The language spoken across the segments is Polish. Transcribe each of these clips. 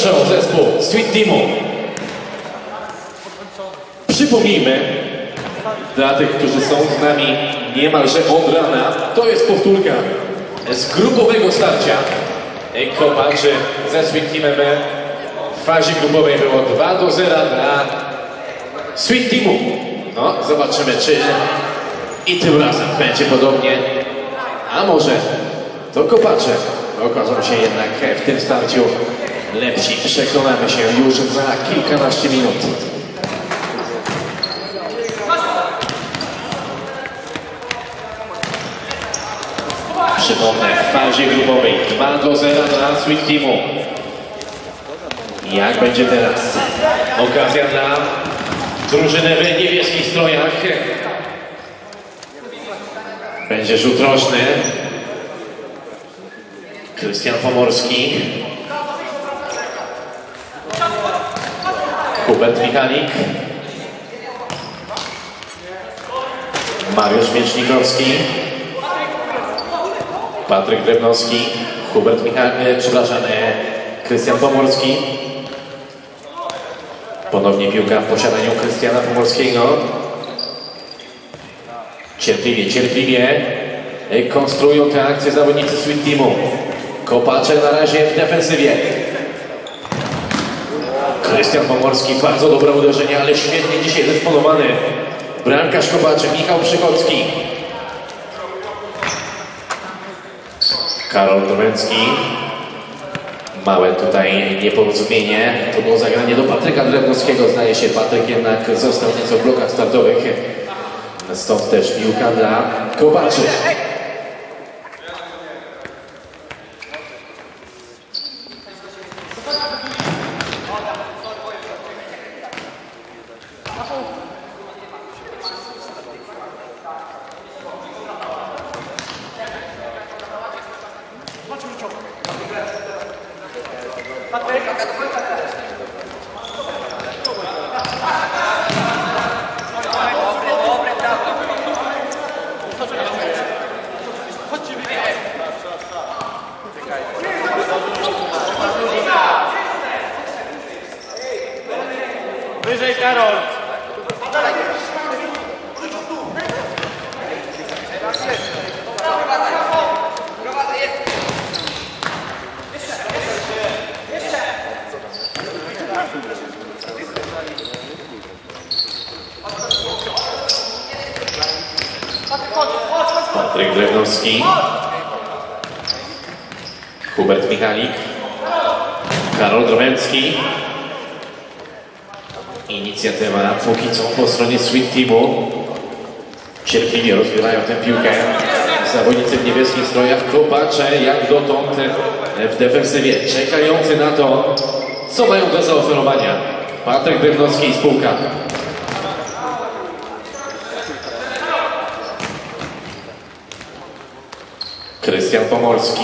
zaczął zespół Sweet Teamu. Przypomnijmy dla tych, którzy są z nami niemalże od rana, to jest powtórka z grupowego starcia kopaczy ze Sweet Teamem. W fazie grupowej było 2-0 dla Sweet Teamu. No, zobaczymy, czy i tym razem będzie podobnie, a może to kopacze okażą się jednak w tym starciu lepsi. Przekonamy się już za kilkanaście minut. Przypomnę, w fazie grupowej 2-0 dla Sweet Teamu. Jak będzie teraz? Okazja dla drużyny w niebieskich strojach. Będzie rzut rożny. Krystian Pomorski. Hubert Michalik. Mariusz Miecznikowski. Patryk Drewnowski. Hubert Michalik, Krystian Pomorski. Ponownie piłka w posiadaniu Krystiana Pomorskiego. Cierpliwie konstruują te akcje zawodnicy Sweet Teamu. Kopacze na razie w defensywie. Krystian Pomorski, bardzo dobre uderzenie, ale świetnie dzisiaj dysponowany. Bramkarz kopaczy Michał Przychodzki. Karol Drwęcki. Małe tutaj nieporozumienie. To było zagranie do Patryka Drewnowskiego. Zdaje się, Patryk jednak został nieco w blokach startowych. Stąd też piłka dla kopaczy. Wyżej, Karol! Patryk Drewnowski. Hubert Michalik. Karol Drwęcki. Inicjatywa póki co po stronie Sweet Teamu. Cierpliwie rozgrywają tę piłkę. Zawodnicy w niebieskich strojach. Kopacze jak dotąd w defensywie, czekający na to, co mają do zaoferowania. Patryk Drewnowski i spółka. Krystian Pomorski.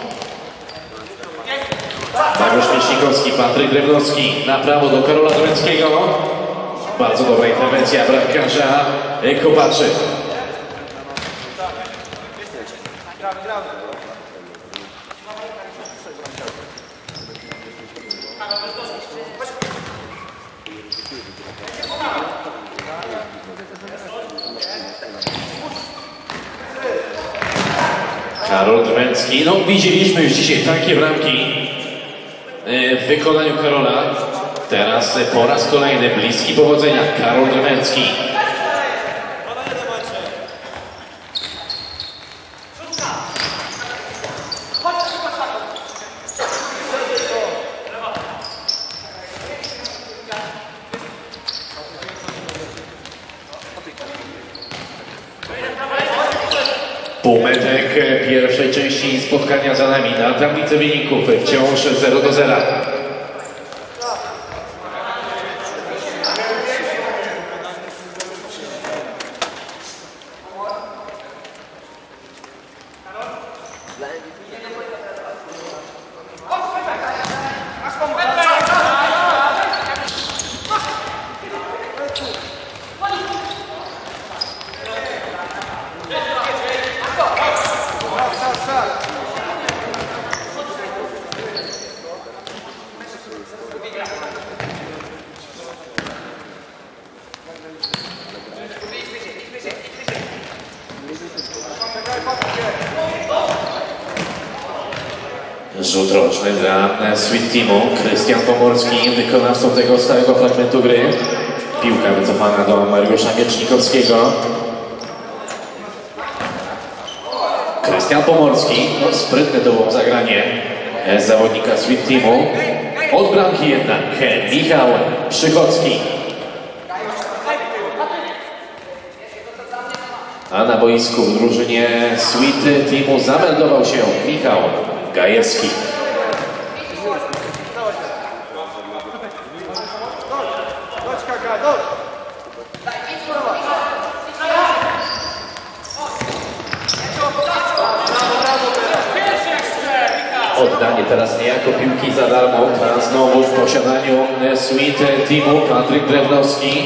Mariusz Miecznikowski, Patryk Drewnowski na prawo do Karola Drwęckiego. Bardzo dobra interwencja bramkarza kopaczy. Karol Drwęcki. No, widzieliśmy już dzisiaj takie bramki w wykonaniu Karola. Teraz po raz kolejny bliski powodzenia Karol Drwęcki. Półmetek pierwszej części spotkania za nami. Na tablicy wyników wciąż 0-0. Rzut roczny dla Sweet Teamu. Krystian Pomorski, wykonawcą tego stałego fragmentu gry. Piłka wycofana do Mariusza Miecznikowskiego. Krystian Pomorski, no, sprytne to było zagranie zawodnika Sweet Teamu. Od bramki jednak Michał Przychodzki. A na boisku w drużynie Sweet Teamu zameldował się Michał Gajewski. Oddanie teraz niejako piłki za darmo, a znowu w posiadaniu Sweet Teamu Patryk Drewnowski.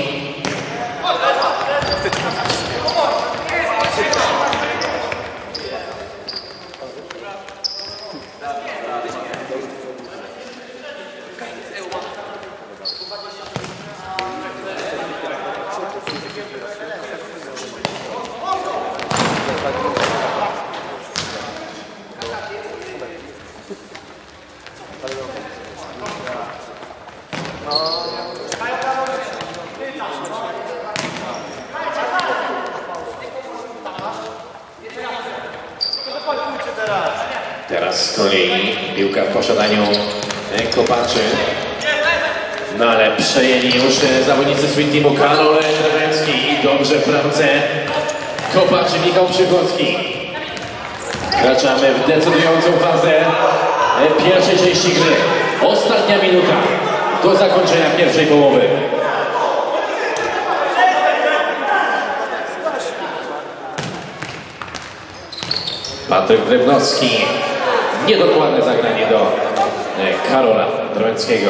Teraz z kolei piłka w posiadaniu Kopaczy. No ale przejęli już zawodnicy Sweet Teamu. Karol Drewęcki i dobrze w bramce Kopaczy Michał Przychodzki. Wkraczamy w decydującą fazę pierwszej części gry. Ostatnia minuta do zakończenia pierwszej połowy. Patryk Drewnowski. Niedokładne zagranie do Karola Drewęckiego.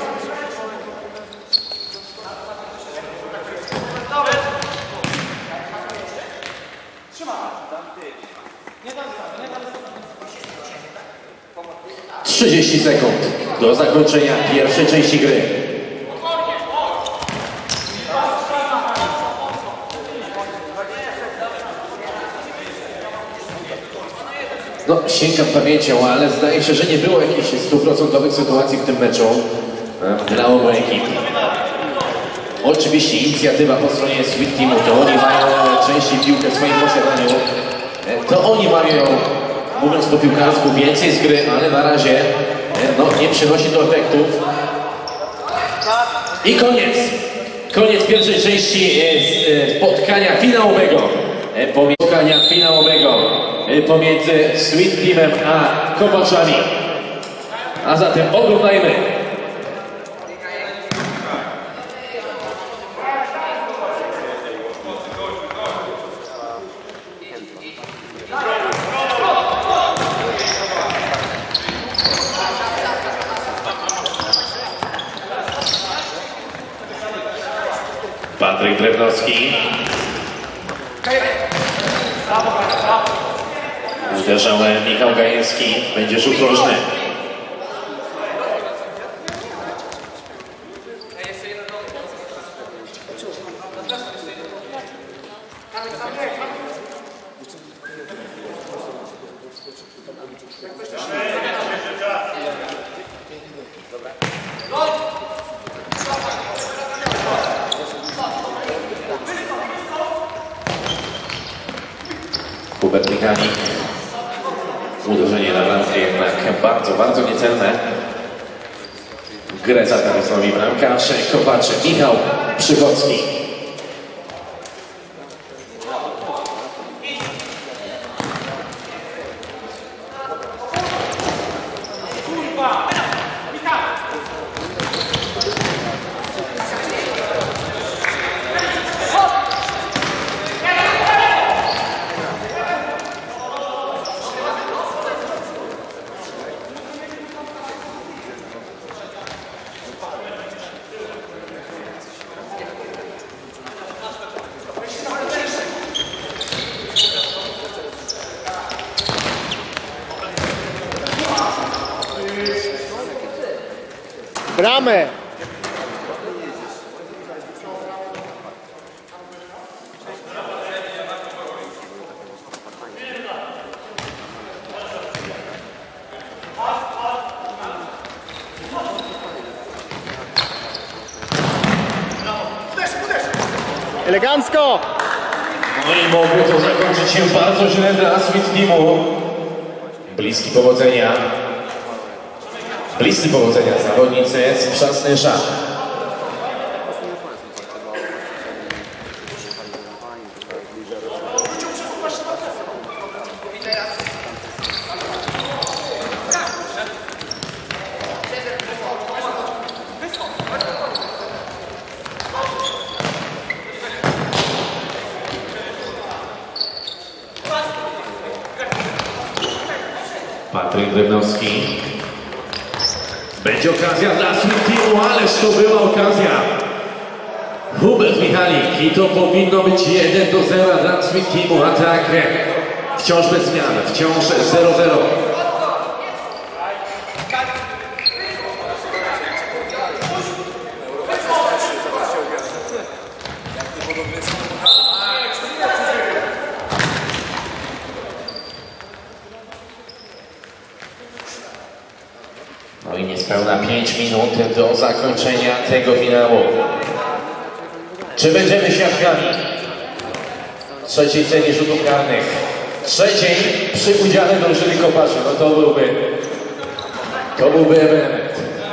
- 30 sekund do zakończenia pierwszej części gry. No, sięgam pamięcią, ale zdaje się, że nie było jakichś 100% sytuacji w tym meczu dla obu ekip. Oczywiście inicjatywa po stronie Sweet Teamu, to oni mają częściej piłkę w swoim posiadaniu. To oni mają, mówiąc po piłkarsku, więcej z gry, ale na razie no, nie przynosi to efektów. I koniec. Koniec pierwszej części spotkania finałowego. Pomiędzy Sweet Teamem a Kopaczami. A zatem oglądajmy. Patryk Drewnowski. Uderzał Michał Gajewski. Będzie rzut rożny. Hubert Michanik. Uderzenie na bramkę jednak bardzo niecelne. Grę zatem zrobi bramkarz Kopaczy Michał Przychodzki. Bramę! Elegancko! No i mogło to zakończyć się bardzo źle dla Sweet Teamu. Bliscy powodzenia zawodnicy z Przasnysza. Patryk Drewnowski. Będzie okazja dla Sweet Teamu, ależ to była okazja. Hubert Michalik i to powinno być 1-0 dla Sweet Teamu. Atak wciąż bez zmian, wciąż 0-0. No i niespełna 5 minut do zakończenia tego finału. Czy będziemy świadkami trzeciej serii rzutów karnych? Trzeciej przy udziale drużyny kopaczy. No to byłby ewenement.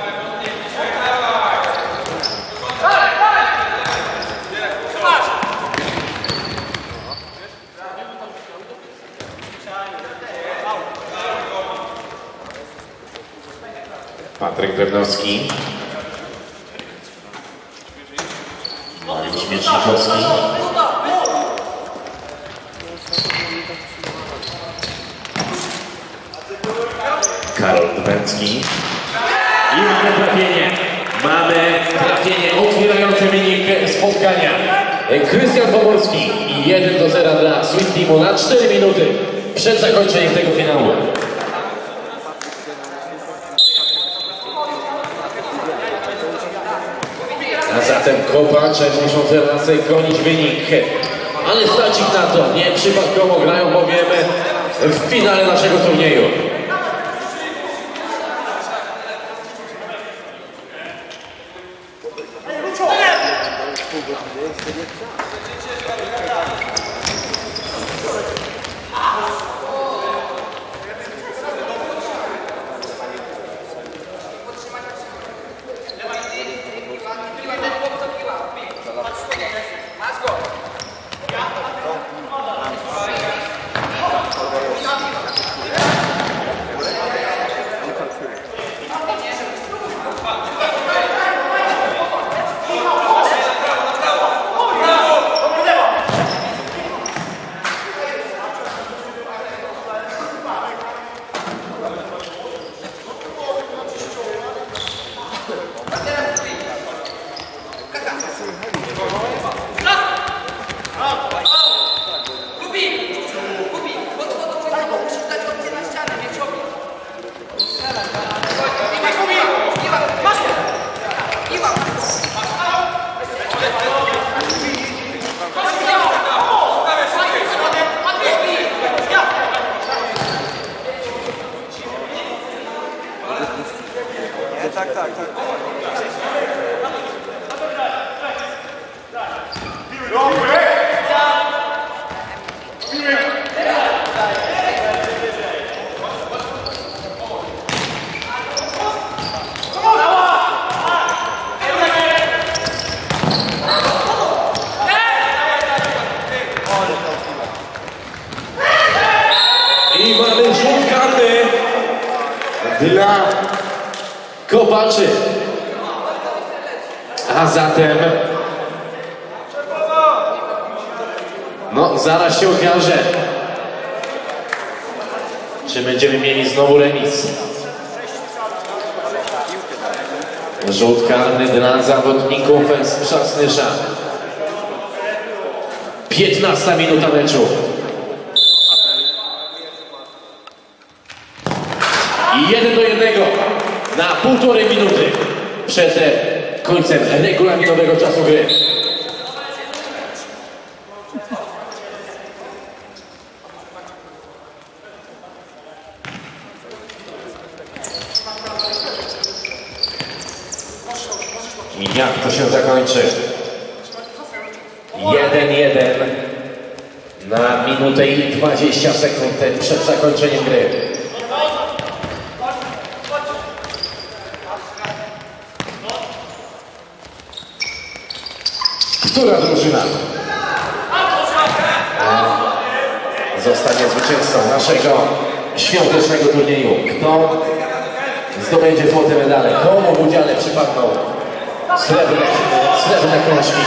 Patryk Drewnowski. Mariusz Miecznikowski. Karol Dubecki. I mamy trafienie otwierające wynik spotkania. Krystian Pomorski i 1-0 dla Sweet Teamu na 4 minuty przed zakończeniem tego finału. A zatem kopacze muszą teraz gonić wynik, ale stać ich na to, nie przypadkowo grają, bowiem w finale naszego turnieju. Tak. I mamy rzut karny dla kopaczy. A zatem no zaraz się okaże, czy będziemy mieli znowu remis. Rzut karny dla zawodników z Przasnysza. 15 minuta meczu. I 1-1 na 1,5 minuty przed końcem regulaminowego czasu gry. I jak to się zakończy? 1-1. minutę i 20 sekund przed zakończeniem gry. Która drużyna zostanie zwycięzcą naszego świątecznego turnieju? Kto zdobędzie złote medale? Komu w udziale przypadną srebrne krążki?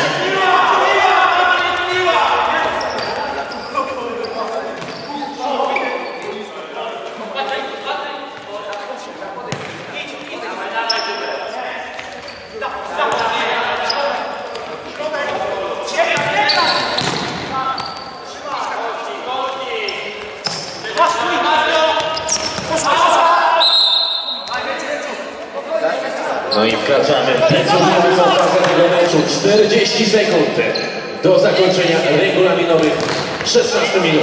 No i wkraczamy w decydową fazę tego meczu. 40 sekund do zakończenia regulaminowych 16 minut.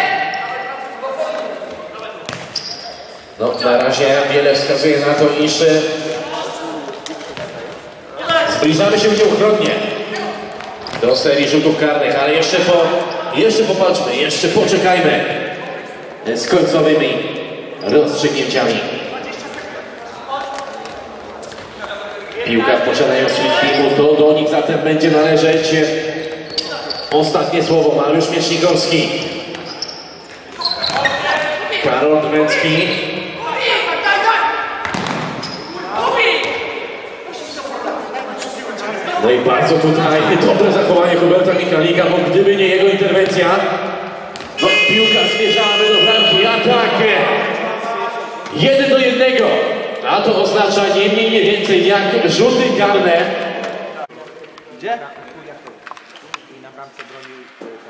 No, na razie wiele wskazuje na to, iż zbliżamy się nieuchronnie do serii rzutów karnych, ale jeszcze popatrzmy, jeszcze poczekajmy z końcowymi rozstrzygnięciami. Piłka w posiadaniu Sweet Teamu, to do nich zatem będzie należeć ostatnie słowo. Mariusz Miecznikowski, Karol Dmęcki, no i bardzo tutaj dobre zachowanie Huberta Michalika, bo gdyby nie jego interwencja, no piłka zmierzałaby do bramki, atak 1-1. A to oznacza nie mniej, nie więcej jak rzuty karne. Gdzie? I na bramce bronił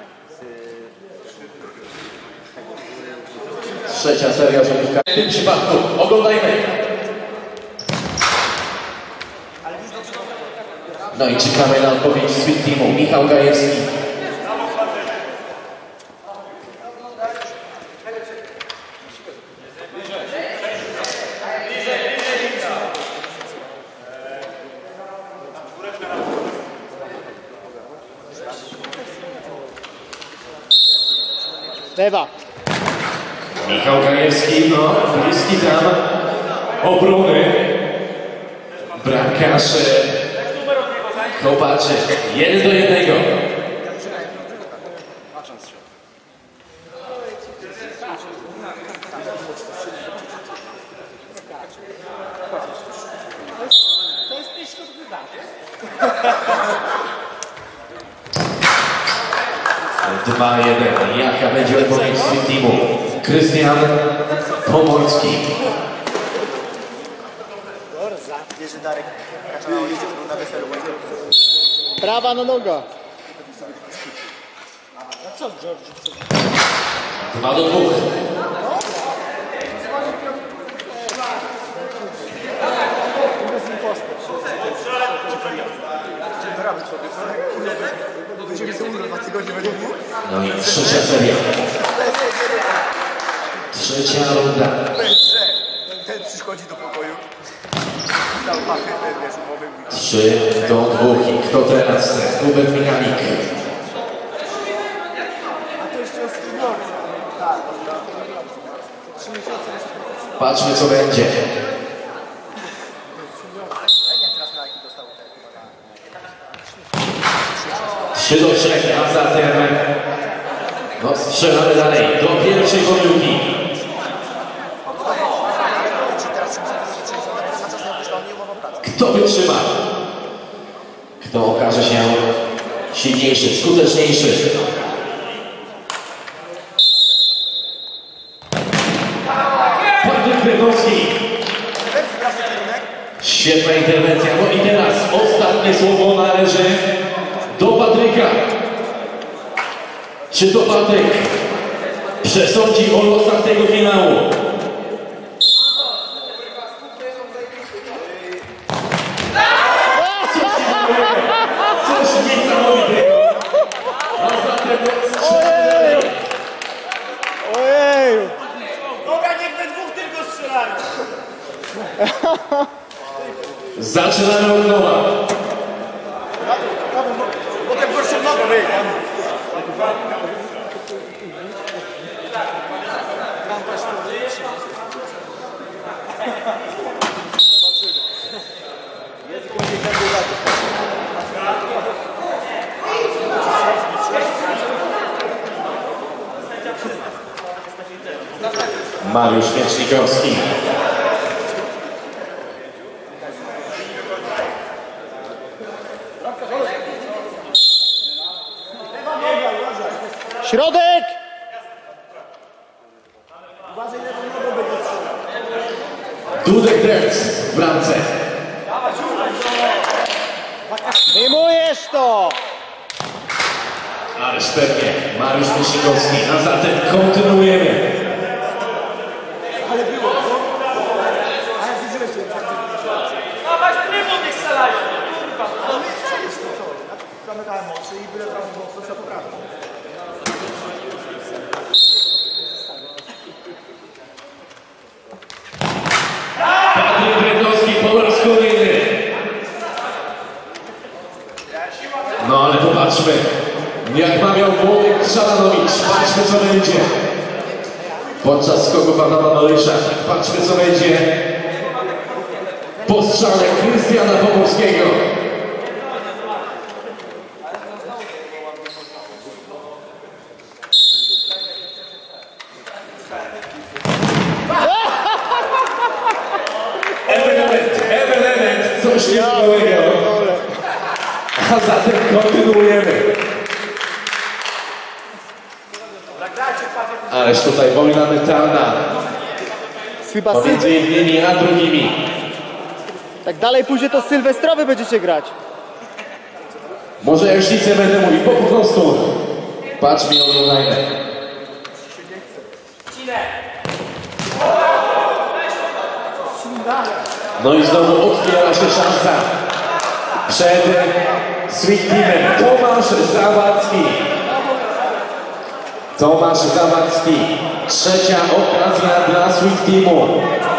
Trzecia seria rzutów karnych. W tym przypadku oglądajmy. No i czekamy na odpowiedź Sweet Teamu. Michał Gajewski. Lewa. Michał Gajewski, no, bliski tam obrony. Bramkarz Kopaczy. 1-1. To jest tyś, kto wyda. 2-1. Jaka będzie odpowiedź Sweet Teamu? Krystian Pomorski. Jerzy Darek Kaczanowy był na weselu. Prawa na noga. A co George? 2-2. No i trzecia seria. Trzecia runda. Ten przychodzi do pokoju. Dał pakę, ten wiesz, umowy. 3-2. I kto teraz? Hubert Michalik. A to jeszcze jest wyborca. Tak. 3 miesiące. Patrzmy co będzie. Teraz na jaki dostał te 3-3. A zatem no, strzelamy dalej do pierwszej pomyłki. Kto wytrzyma? Kto okaże się silniejszy, skuteczniejszy? Patryk Krewowski. Świetna interwencja. No i teraz ostatnie słowo należy do Patryka. Czy to Patryk przesądzi o losach tego finału? Coś niesamowitego. A zatem Ojej! Dobra, niech we dwóch tylko strzelają. zaczynamy od nowa. Potem gorszą nogą, Jest gorzej kandydatów. Mariusz Miecznikowski. Środek! Uważaj, lewą nogą będzie strzelał. Dudek Drec w bramce. Wyjmujesz to! Ależ pewnie Mariusz Miecznikowski. A zatem kontynuujemy. Ale było, co? A jak widziałeś, No właśnie, nie mówię, strzelają. Kurwa. zamykałem oczy i byle tam było coś poprawić. Patryk Drędowski po raz kolejny. No ale popatrzmy, jak mawiał Włodek Szalanowicz, patrzmy co będzie. Podczas skoków Adama Malysza, patrzmy co będzie. Po strzale Krystiana Pomorskiego. Ewenement, coś niezwykłego. A zatem kontynuujemy. Ależ tutaj wojna mentalna Chyba pomiędzy jednymi a drugimi. Tak dalej pójdzie, to sylwestrowy będziecie grać. Może ja już nic nie będę mówił, bo po prostu patrz mi, oglądajmy. No i znowu otwiera się szansa przed Sweet Teamem. Tomasz Zawadzki. Tomasz Zawadzki. Trzecia okazja dla Sweet Teamu.